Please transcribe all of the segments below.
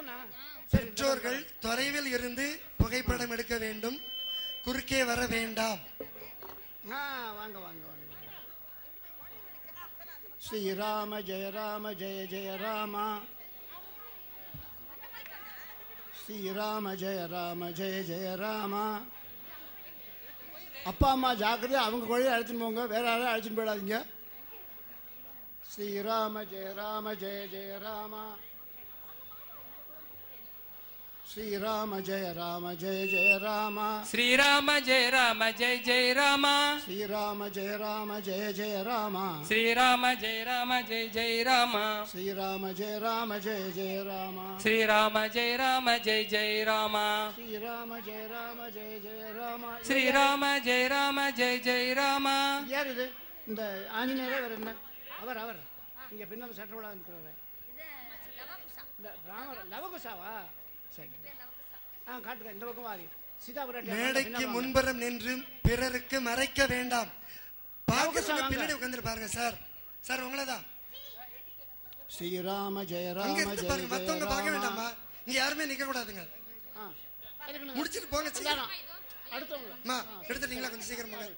பெற்றோர்கள் தொலைவில் இருந்து புகைப்படம் எடுக்க வேண்டும், குறுக்கே வர வேண்டாம். வாங்க வாங்க வாங்க. ஸ்ரீராம ஜெய ராம ஜெய ஜெய ராம, ஸ்ரீராம ஜெய ராம ஜெய ஜெய ராம. அப்பா அம்மா ஜாக்கிரதை, அவங்க குழந்தைய அழைச்சின்னு போங்க, வேற யாரும் அழைச்சின்னு போயிடாதீங்க. ஸ்ரீராம ஜெய ராம ஜெய ஜெய ராம, ஸ்ரீராம ஜெய ராம ஜெய ஜெய ராம, ஸ்ரீராம ஜெய ராம ஜெய ஜெய ராம, ஸ்ரீராம ஜெய ராம ஜெய ஜெய ராம, ஸ்ரீராம ஜெய ராம ஜெய ஜெய ராம, ஸ்ரீராம ஜெய ராம ஜெய ஜெய ராம, ஸ்ரீராம ஜெய ராம ஜெய ஜெய ராம, ஸ்ரீராம ஜெய ராம ஜெய ஜெய ராம, ஸ்ரீராம ஜெய ராம ஜெய ஜெய ராம. யார் இது? இந்த ஆஞ்சநேயரே வேற என்ன? அவர் இங்க பின்னால் சட்டவிழா இருக்கிறாரு. ராமர் லவகுசாவா? சரி, காட்டுங்க, இந்த பக்கம் வாரி. மேடைக்கு முன்புறம் நின்று பிறருக்கு மறைக்க வேண்டாம். பின்னாடி உட்கார்ந்து பாருங்க சார். சார் உங்களதான். ஸ்ரீராம ஜெய ராம ஜெய ஜெய ராம. மத்தவங்க பார்க்க வேண்டாமா? இங்க யாருமே நிக்க கூடாதுங்க. முடிச்சிட்டு போங்க. அடுத்தவங்க எடுத்துட்டீங்களா? கொஞ்சம் சீக்கிரம் போங்க.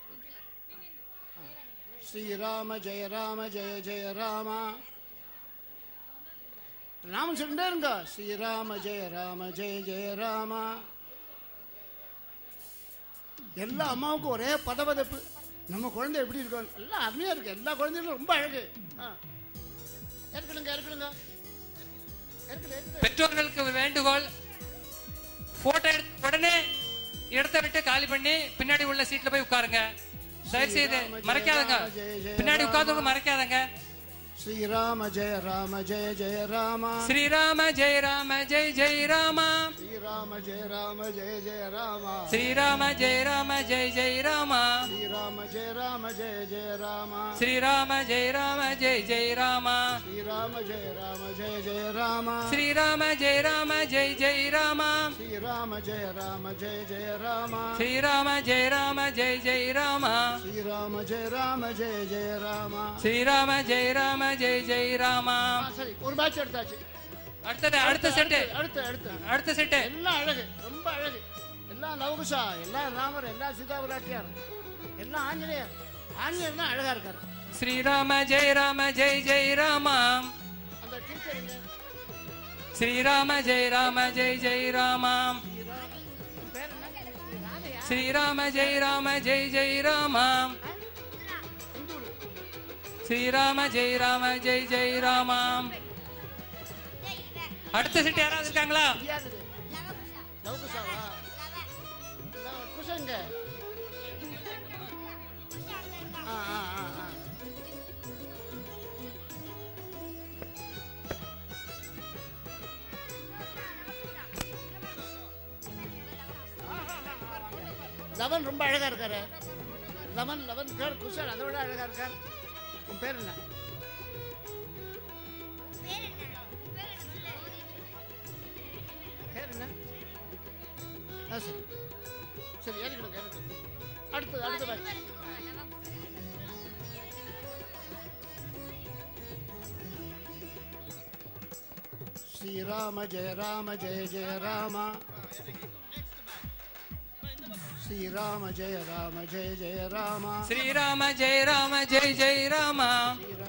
ஸ்ரீராம ஜெய ராம ஜெய ஜெய ராம. ராமன் சொல்லிட்டே இருங்க. ஸ்ரீராம ஜெய ராம ஜெய ஜெய ராம. எல்லா அம்மாவுக்கும் ஒரே பதபதப்பு. நம்ம குழந்தை எப்படி இருக்கும்? எல்லாம் அருமையா இருக்கு. எல்லா குழந்தைகளும் ரொம்ப அழகு. பெற்றோர்களுக்கு வேண்டுகோள், போட்டோ எடுத்து உடனே இடத்தை விட்டு காலி பண்ணி பின்னாடி உள்ள சீட்ல போய் உட்காருங்க. தயவு செய்து மறைக்காதங்க, பின்னாடி உட்கார்ந்தவங்க மறைக்காதங்க. ஸ்ரீராம ஜெய ராம ஜெய ஜெய ராம, ஸ்ரீராம ஜெய ராம ஜெய ஜெய ராம, ஸ்ரீராம ஜெய ராம ஜெய ஜெய ராம, ஸ்ரீராம ஜெய ராம ஜெய ஜெய ராம, ஸ்ரீராம ஜெய ராம ஜெய ஜெய ராம, ஸ்ரீராம ஜெய ராம ஜெய ஜெய ராம, ஸ்ரீராம ஜெய ராம ஜெய ஜெய ராம, ஸ்ரீராம ஜெய ராம ஜெய ஜெய ராம, ஸ்ரீராம ஜெய ராம ஜெய ஜெய ராம, ஸ்ரீராம ஜெய ராம ஜெய ஜெய ராம, ஸ்ரீராம ஜெய ராம ஜெய ஜெய ராம, ஸ்ரீராம ஜெய ராம ஜெய ஜெய ராம. சரி, ஒரு பேட்ச் எடுத்தாச்சு. அடுத்த செட், அடுத்த செட். எல்லாம் அழகு, ரொம்ப அழகு. எல்லாம் லவகுசா, எல்லாம் ராமர், எல்லாம் சீதா பிராட்டியார், எல்லாம் ஆஞ்சநேயர். ஆஞ்சநேயர் தான் அழகா இருக்காரு. ஸ்ரீராம ஜெய ராம ஜெய ஜெய ராம. அந்த டீச்சர் ஸ்ரீராம ஜெய ராம ஜெய ஜெய ராம, ஸ்ரீராம ஜெய ராம ஜெய ஜெய ராம, ஸ்ரீராம ஜெய ராம ஜெய ஜெய ராம. அடுத்த செட் யாராவது இருக்காங்களா? லவகுசாவா? குசங்க. லவன் ரொம்ப அழகா இருக்காரு. லவன் பேர் குஷல், அதை விட அழகா இருக்கார். உன் பேர் என்ன? பேர் என்ன? சரி சரி, ஏறிக்கணும். அடுத்த பேட்ச். ஸ்ரீராம ஜெய ராம ஜெய ஜெய ராம, ஸ்ரீராம ஜெய ராம ஜெய ஜெய ராம, ஸ்ரீராம ஜெய ராம ஜெய ஜெய ராம,